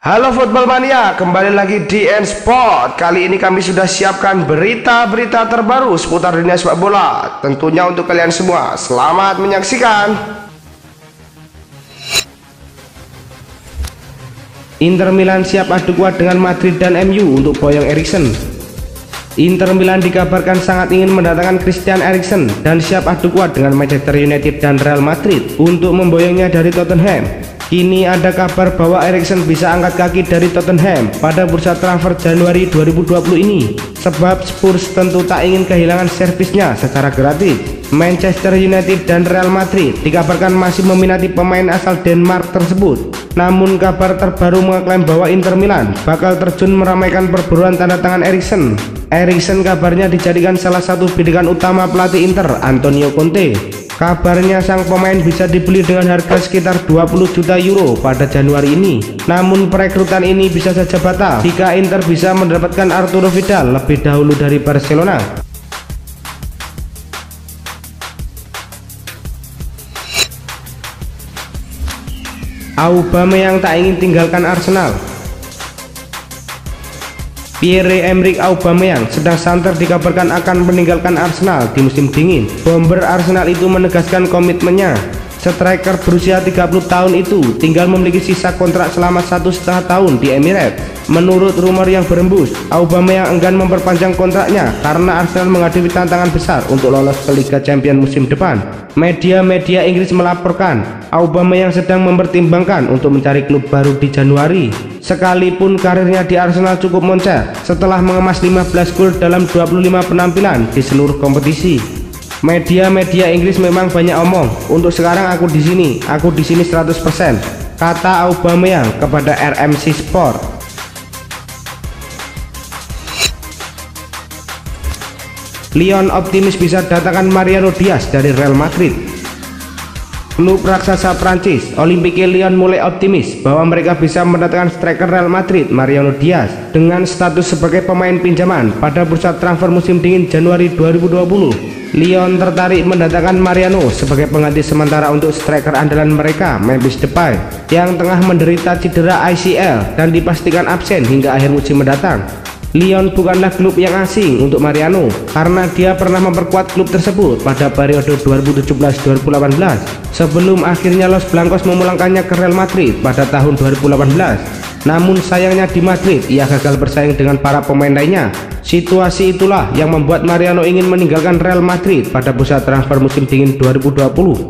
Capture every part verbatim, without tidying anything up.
Halo Football Mania, kembali lagi di N-Sport. Kali ini kami sudah siapkan berita-berita terbaru seputar dunia sepak bola. Tentunya untuk kalian semua, selamat menyaksikan. Inter Milan siap adu kuat dengan Madrid dan M U untuk boyong Eriksen. Inter Milan dikabarkan sangat ingin mendatangkan Christian Eriksen dan siap adu kuat dengan Manchester United dan Real Madrid untuk memboyongnya dari Tottenham. Kini ada kabar bahwa Eriksen bisa angkat kaki dari Tottenham pada bursa transfer Januari dua ribu dua puluh ini, sebab Spurs tentu tak ingin kehilangan servisnya secara gratis. Manchester United dan Real Madrid dikabarkan masih meminati pemain asal Denmark tersebut. Namun kabar terbaru mengeklaim bahwa Inter Milan bakal terjun meramaikan perburuan tanda tangan Eriksen. Eriksen kabarnya dijadikan salah satu bidikan utama pelatih Inter, Antonio Conte. Kabarnya sang pemain bisa dibeli dengan harga sekitar dua puluh juta euro pada Januari ini. Namun perekrutan ini bisa saja batal jika Inter bisa mendapatkan Arturo Vidal lebih dahulu dari Barcelona. Aubameyang tak ingin tinggalkan Arsenal. Pierre-Emerick Aubameyang sedang santer dikabarkan akan meninggalkan Arsenal di musim dingin. Bomber Arsenal itu menegaskan komitmennya. Striker berusia tiga puluh tahun itu tinggal memiliki sisa kontrak selama satu setengah tahun di Emirates. Menurut rumor yang berembus, Aubameyang enggan memperpanjang kontraknya karena Arsenal menghadapi tantangan besar untuk lolos ke Liga Champions musim depan. Media-media Inggris melaporkan Aubameyang sedang mempertimbangkan untuk mencari klub baru di Januari. Sekalipun karirnya di Arsenal cukup moncer setelah mengemas lima belas gol dalam dua puluh lima penampilan di seluruh kompetisi. Media-media Inggris memang banyak omong. Untuk sekarang aku di sini, aku di sini seratus persen, kata Aubameyang kepada R M C Sport. Lyon optimis bisa datangkan Mariano Diaz dari Real Madrid. Klub raksasa Prancis, Olympique Lyon mulai optimis bahwa mereka bisa mendatangkan striker Real Madrid Mariano Diaz dengan status sebagai pemain pinjaman pada bursa transfer musim dingin Januari dua ribu dua puluh. Lyon tertarik mendatangkan Mariano sebagai pengganti sementara untuk striker andalan mereka Memphis Depay yang tengah menderita cedera A C L dan dipastikan absen hingga akhir musim mendatang. Lyon bukanlah klub yang asing untuk Mariano karena dia pernah memperkuat klub tersebut pada periode dua ribu tujuh belas dua ribu delapan belas sebelum akhirnya Los Blancos memulangkannya ke Real Madrid pada tahun dua ribu delapan belas. Namun sayangnya di Madrid ia gagal bersaing dengan para pemain lainnya. Situasi itulah yang membuat Mariano ingin meninggalkan Real Madrid pada bursa transfer musim dingin dua ribu dua puluh.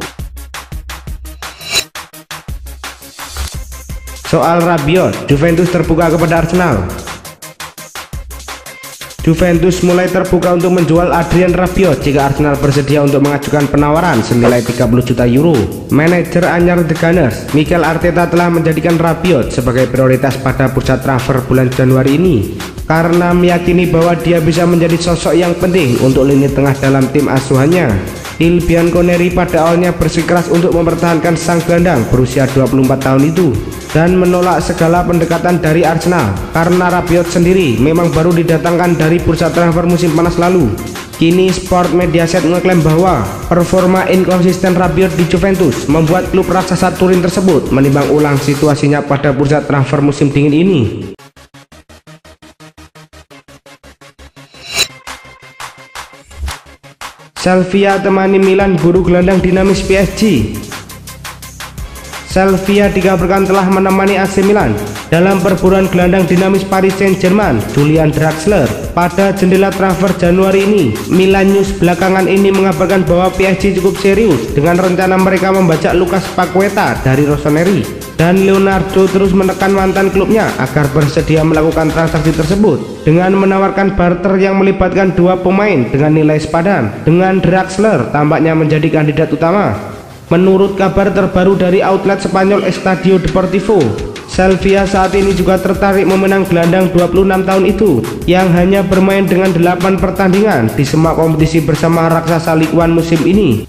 Soal Rabiot, Juventus terbuka kepada Arsenal. Juventus mulai terbuka untuk menjual Adrien Rabiot jika Arsenal bersedia untuk mengajukan penawaran senilai tiga puluh juta euro. Manajer anyar The Gunners, Mikel Arteta telah menjadikan Rabiot sebagai prioritas pada bursa transfer bulan Januari ini karena meyakini bahwa dia bisa menjadi sosok yang penting untuk lini tengah dalam tim asuhannya. Il Bianconeri pada awalnya bersikeras untuk mempertahankan sang gelandang berusia dua puluh empat tahun itu dan menolak segala pendekatan dari Arsenal karena Rabiot sendiri memang baru didatangkan dari bursa transfer musim panas lalu. Kini Sport Mediaset mengklaim bahwa performa inkonsisten Rabiot di Juventus membuat klub raksasa Turin tersebut menimbang ulang situasinya pada bursa transfer musim dingin ini. Sevilla temani Milan buru gelandang dinamis P S G. Sevilla dikabarkan telah menemani A C Milan dalam perburuan gelandang dinamis Paris Saint-Germain Julian Draxler pada jendela transfer Januari ini. Milan News belakangan ini mengabarkan bahwa P S G cukup serius dengan rencana mereka membajak Lucas Paqueta dari Rossoneri, dan Leonardo terus menekan mantan klubnya agar bersedia melakukan transaksi tersebut dengan menawarkan barter yang melibatkan dua pemain dengan nilai sepadan. Dengan Draxler tampaknya menjadi kandidat utama. Menurut kabar terbaru dari outlet Spanyol Estadio Deportivo, Sevilla saat ini juga tertarik memenang gelandang dua puluh enam tahun itu yang hanya bermain dengan delapan pertandingan di semua kompetisi bersama raksasa Ligue satu musim ini.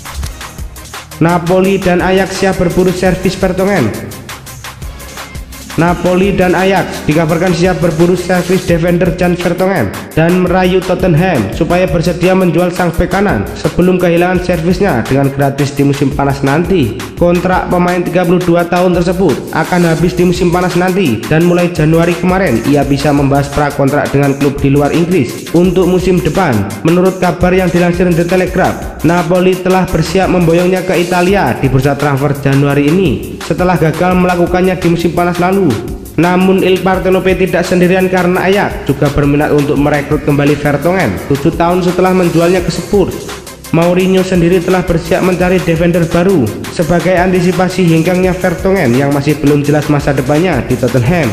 Napoli dan Ajax siap berburu servis Vertonghen. Napoli dan Ajax dikabarkan siap berburu servis defender Jan Vertonghen dan merayu Tottenham supaya bersedia menjual sang bek kanan sebelum kehilangan servisnya dengan gratis di musim panas nanti. Kontrak pemain tiga puluh dua tahun tersebut akan habis di musim panas nanti dan mulai Januari kemarin ia bisa membahas prakontrak dengan klub di luar Inggris untuk musim depan. Menurut kabar yang dilansir The Telegraph, Napoli telah bersiap memboyongnya ke Italia di bursa transfer Januari ini setelah gagal melakukannya di musim panas lalu. Namun Il Partelope tidak sendirian karena Ajax juga berminat untuk merekrut kembali Vertonghen tujuh tahun setelah menjualnya ke Spurs. Mourinho sendiri telah bersiap mencari defender baru sebagai antisipasi hengkangnya Vertonghen yang masih belum jelas masa depannya di Tottenham.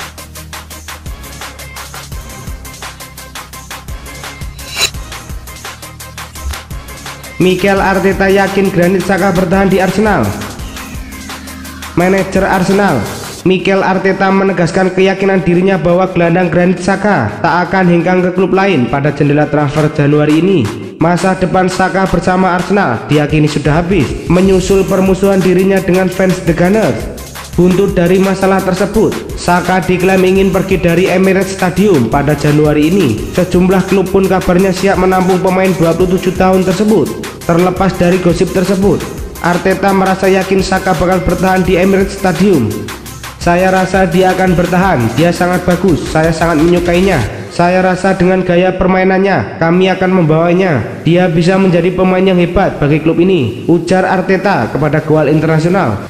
Mikel Arteta yakin Granit Xhaka bertahan di Arsenal. Manajer Arsenal Mikel Arteta menegaskan keyakinan dirinya bahwa gelandang Granit Xhaka tak akan hengkang ke klub lain pada jendela transfer Januari ini. Masa depan Xhaka bersama Arsenal diyakini sudah habis menyusul permusuhan dirinya dengan fans The Gunners. Buntut dari masalah tersebut, Xhaka diklaim ingin pergi dari Emirates Stadium pada Januari ini. Sejumlah klub pun kabarnya siap menampung pemain dua puluh tujuh tahun tersebut. Terlepas dari gosip tersebut, Arteta merasa yakin Xhaka bakal bertahan di Emirates Stadium. Saya rasa dia akan bertahan, dia sangat bagus, saya sangat menyukainya. Saya rasa dengan gaya permainannya, kami akan membawanya. Dia bisa menjadi pemain yang hebat bagi klub ini, ujar Arteta kepada Goal Internasional.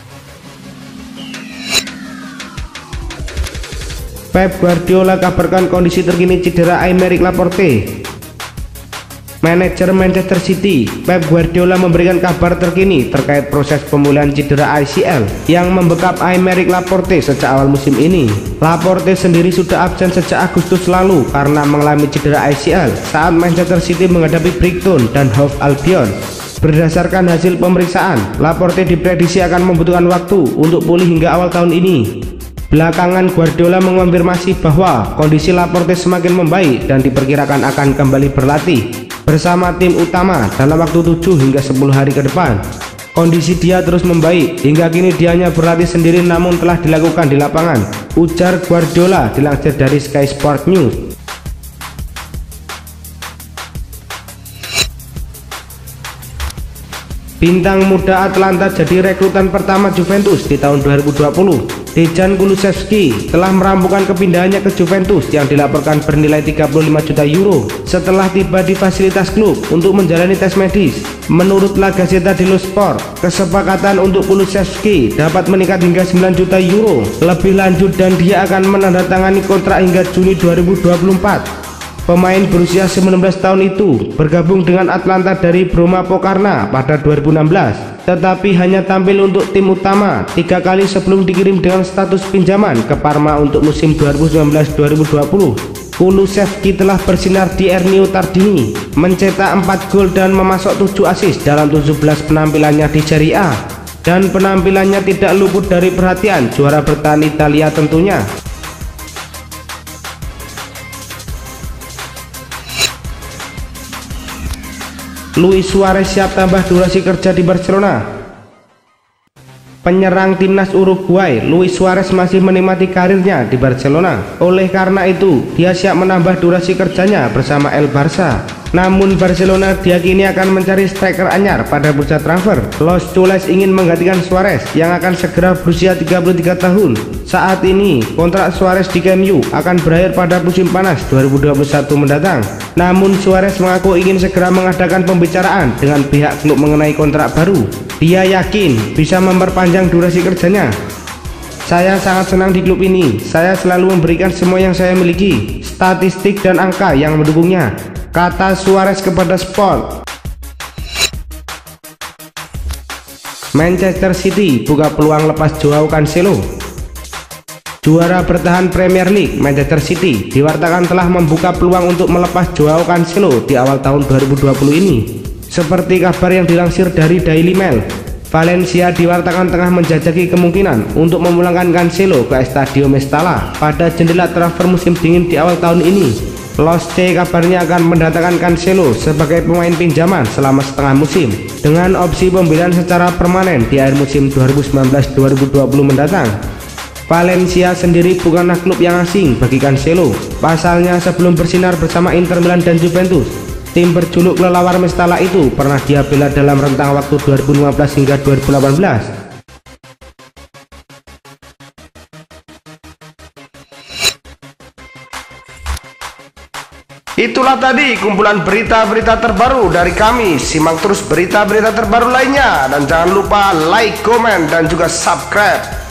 Pep Guardiola kabarkan kondisi terkini cedera Aymeric Laporte. Manajer Manchester City, Pep Guardiola memberikan kabar terkini terkait proses pemulihan cedera A C L yang membekap Aymeric Laporte sejak awal musim ini. Laporte sendiri sudah absen sejak Agustus lalu karena mengalami cedera A C L saat Manchester City menghadapi Brighton dan Hove Albion. Berdasarkan hasil pemeriksaan, Laporte diprediksi akan membutuhkan waktu untuk pulih hingga awal tahun ini. Belakangan Guardiola mengonfirmasi bahwa kondisi Laporte semakin membaik dan diperkirakan akan kembali berlatih bersama tim utama dalam waktu tujuh hingga sepuluh hari ke depan. Kondisi dia terus membaik, hingga kini dia hanya berlatih sendiri namun telah dilakukan di lapangan, ujar Guardiola dilansir dari Sky Sport News. Bintang muda Atlanta jadi rekrutan pertama Juventus di tahun dua ribu dua puluh. Dejan Kulusevski telah merampungkan kepindahannya ke Juventus yang dilaporkan bernilai tiga puluh lima juta euro setelah tiba di fasilitas klub untuk menjalani tes medis. Menurut La Gazzetta dello Sport, kesepakatan untuk Kulusevski dapat meningkat hingga sembilan juta euro lebih lanjut dan dia akan menandatangani kontrak hingga Juni dua ribu dua puluh empat. Pemain berusia sembilan belas tahun itu bergabung dengan Atlanta dari Broma Pokarna pada dua ribu enam belas, tetapi hanya tampil untuk tim utama tiga kali sebelum dikirim dengan status pinjaman ke Parma untuk musim dua ribu sembilan belas dua ribu dua puluh. Kulusevski telah bersinar di Ernio Tardini, mencetak empat gol dan memasok tujuh assist dalam tujuh belas penampilannya di Serie A, dan penampilannya tidak luput dari perhatian juara bertahan Italia tentunya. Luis Suarez siap tambah durasi kerja di Barcelona. Penyerang timnas Uruguay Luis Suarez masih menikmati karirnya di Barcelona. Oleh karena itu, dia siap menambah durasi kerjanya bersama El Barça. Namun Barcelona diyakini akan mencari striker anyar pada bursa transfer. Los Chules ingin menggantikan Suarez yang akan segera berusia tiga puluh tiga tahun. Saat ini kontrak Suarez di Camp Nou akan berakhir pada musim panas dua ribu dua puluh satu mendatang. Namun Suarez mengaku ingin segera mengadakan pembicaraan dengan pihak klub mengenai kontrak baru. Dia yakin bisa memperpanjang durasi kerjanya. Saya sangat senang di klub ini. Saya selalu memberikan semua yang saya miliki, statistik dan angka yang mendukungnya, kata Suarez kepada Sport. Manchester City buka peluang lepas Joao Cancelo. Juara bertahan Premier League Manchester City diwartakan telah membuka peluang untuk melepas Joao Cancelo di awal tahun dua ribu dua puluh ini. Seperti kabar yang dilansir dari Daily Mail, Valencia diwartakan tengah menjajaki kemungkinan untuk memulangkan Cancelo ke Estadio Mestalla pada jendela transfer musim dingin di awal tahun ini. Los C kabarnya akan mendatangkan Cancelo sebagai pemain pinjaman selama setengah musim dengan opsi pembelian secara permanen di akhir musim dua ribu sembilan belas dua ribu dua puluh mendatang. Valencia sendiri bukanlah klub yang asing bagi Cancelo. Pasalnya sebelum bersinar bersama Inter Milan dan Juventus, tim berjuluk kelelawar Mestalla itu pernah dia bela dalam rentang waktu dua ribu lima belas hingga dua ribu delapan belas. Itulah tadi kumpulan berita-berita terbaru dari kami. Simak terus berita-berita terbaru lainnya dan jangan lupa like, komen, dan juga subscribe.